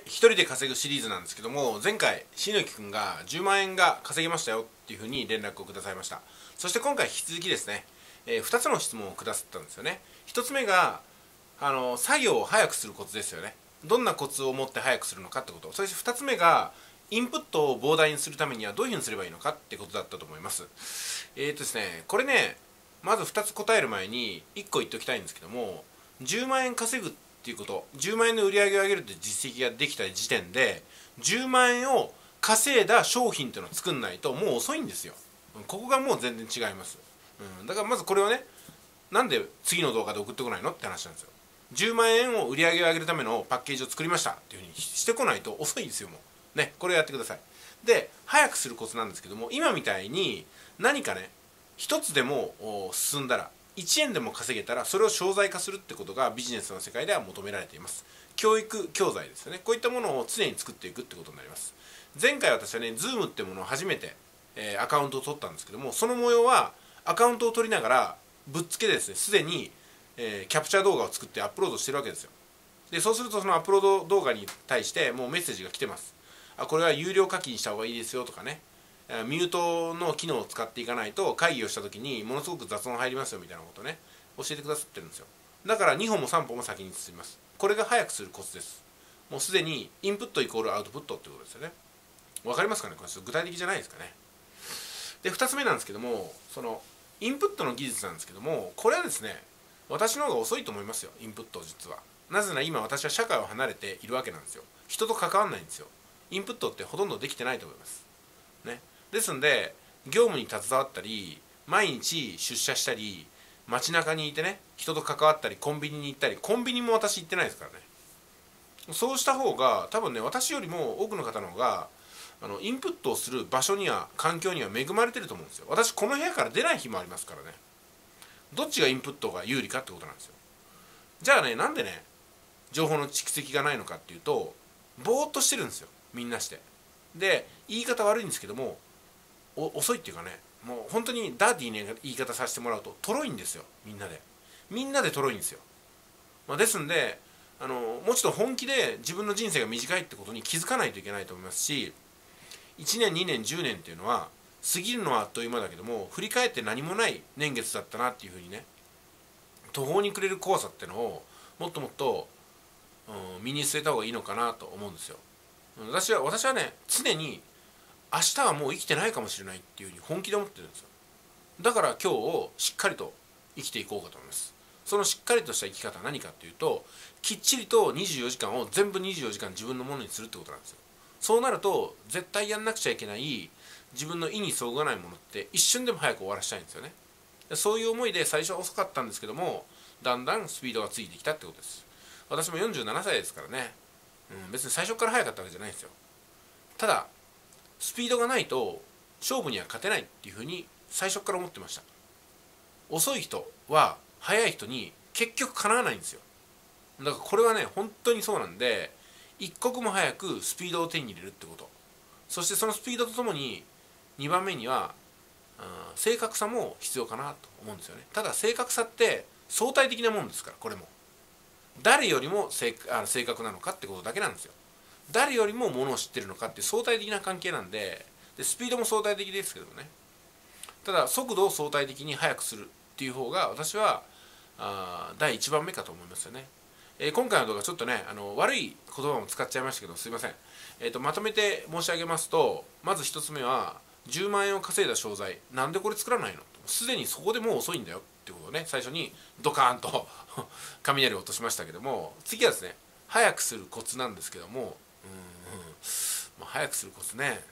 一人で稼ぐシリーズなんですけども、前回しのきくんが10万円が稼げましたよっていうふうに連絡をくださいました。そして今回引き続きですね、2つの質問をくださったんですよね。1つ目が作業を早くするコツですよね。どんなコツを持って早くするのかってこと。そして2つ目がインプットを膨大にするためにはどういうふうにすればいいのかってことだったと思います。ですね、これね、まず2つ答える前に1個言っておきたいんですけども、10万円稼ぐっていうこと、10万円の売り上げを上げるって実績ができた時点で10万円を稼いだ商品っていうのを作んないともう遅いんですよ。ここがもう全然違います。だからまずこれをね、なんで次の動画で送ってこないのって話なんですよ。10万円を売り上げを上げるためのパッケージを作りましたっていうふうにしてこないと遅いんですよ。もうね、これをやってください。で、早くするコツなんですけども、今みたいに何かね、一つでも進んだら1円でも稼げたらそれを商材化するってことがビジネスの世界では求められています。教育教材ですよね。こういったものを常に作っていくってことになります。前回私はね Zoom ってものを初めて、アカウントを取ったんですけども、その模様はアカウントを取りながらぶっつけでですね、すでに、キャプチャー動画を作ってアップロードしてるわけですよ。でそうするとそのアップロード動画に対してもうメッセージが来てます。これは有料課金した方がいいですよとかね、ミュートの機能を使っていかないと会議をした時にものすごく雑音入りますよみたいなことをね教えてくださってるんですよ。だから2歩も3歩も先に進みます。これが早くするコツです。もうすでにインプットイコールアウトプットってことですよね。わかりますかね。これちょっと具体的じゃないですかね。で2つ目なんですけども、そのインプットの技術なんですけども、これはですね私の方が遅いと思いますよ。インプット実はなぜなら今私は社会を離れているわけなんですよ。人と関わらないんですよ。インプットってほとんどできてないと思いますね。ですんで業務に携わったり毎日出社したり街中にいてね人と関わったりコンビニに行ったり、コンビニも私行ってないですからね。そうした方が多分ね、私よりも多くの方の方がインプットをする場所には環境には恵まれてると思うんですよ。私この部屋から出ない日もありますからね。どっちがインプットが有利かってことなんですよ。じゃあね、なんでね情報の蓄積がないのかっていうと、ぼーっとしてるんですよみんなして。で言い方悪いんですけども、遅いっていうかね、もう本当にダーティーな言い方させてもらうととろいんですよ。みんなでとろいんですよ。ですんでもうちょっと本気で自分の人生が短いってことに気づかないといけないと思いますし、1年2年10年っていうのは過ぎるのはあっという間だけども、振り返って何もない年月だったなっていうふうにね、途方に暮れる怖さっていうのをもっともっと、身に据えた方がいいのかなと思うんですよ。私はね常に明日はもう生きてないかもしれないっていうふうに本気で思ってるんですよ。だから今日をしっかりと生きていこうかと思います。そのしっかりとした生き方は何かっていうと、きっちりと24時間を全部24時間自分のものにするってことなんですよ。そうなると絶対やんなくちゃいけない自分の意にそぐわないものって一瞬でも早く終わらせたいんですよね。そういう思いで最初は遅かったんですけども、だんだんスピードがついてきたってことです。私も47歳ですからね、別に最初から早かったわけじゃないんですよ。ただスピードがないと勝負には勝てないっていうふうに最初から思ってました。遅い人は速い人に結局かなわないんですよ。だからこれはね本当にそうなんで、一刻も早くスピードを手に入れるってこと、そしてそのスピードとともに2番目には正確さも必要かなと思うんですよね。ただ正確さって相対的なものですから、これも誰よりも正確なのかってことだけなんですよ。誰よりもものを知ってるのかって相対的な関係なんで、スピードも相対的ですけどもね。ただ速度を相対的に速くするっていう方が私は第1番目かと思いますよね。今回の動画ちょっとね悪い言葉も使っちゃいましたけどすいません。まとめて申し上げますと、まず1つ目は10万円を稼いだ商材、なんでこれ作らないの、すでにそこでもう遅いんだよってことをね最初にドカーンと雷を落としましたけども、次はですね早くするコツなんですけども、早くするコツね、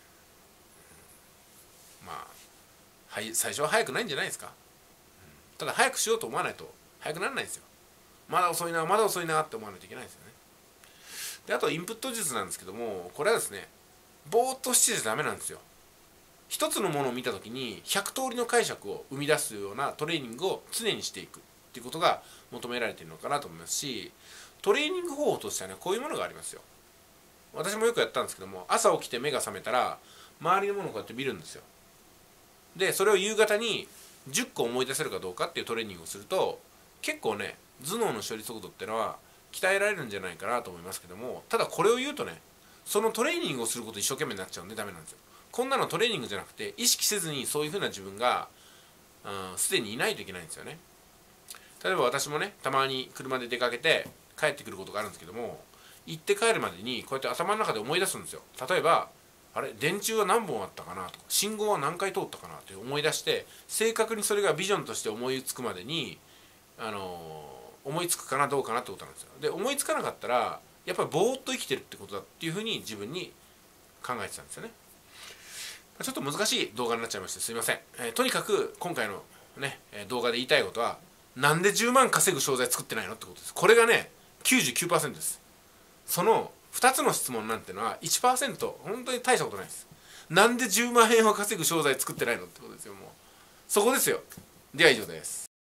はい、最初は早くないんじゃないですか。ただ早くしようと思わないと早くならないんですよ。まだ遅いなまだ遅いなって思わないといけないですよね。であとインプット術なんですけども、これはですねぼーっとしてちゃダメなんですよ。一つのものを見た時に100通りの解釈を生み出すようなトレーニングを常にしていくっていうことが求められているのかなと思いますし、トレーニング方法としてはねこういうものがありますよ。私もよくやったんですけども、朝起きて目が覚めたら周りのものをこうやって見るんですよ。でそれを夕方に10個思い出せるかどうかっていうトレーニングをすると結構ね頭脳の処理速度っていうのは鍛えられるんじゃないかなと思いますけども、ただこれを言うとね、そのトレーニングをすること一生懸命になっちゃうんでダメなんですよ。こんなのトレーニングじゃなくて、意識せずにそういう風な自分がすでにいないといけないんですよね。例えば私もね、たまに車で出かけて帰ってくることがあるんですけども、行って帰るまでにこうやって頭の中で思い出すんですよ。例えば、あれ電柱は何本あったかなとか、信号は何回通ったかなって思い出して、正確にそれがビジョンとして思いつくまでに、思いつくかなどうかなってことなんですよ。で、思いつかなかったらやっぱりぼーっと生きてるってことだっていうふうに自分に考えてたんですよね。ちょっと難しい動画になっちゃいましてすいません。とにかく今回のね動画で言いたいことは、なんで10万稼ぐ商材作ってないのってことです。これがね 99% です。その2つの質問なんてのは 1% 本当に大したことないです。なんで10万円を稼ぐ商材作ってないのってことですよ。もうそこですよ。では以上です。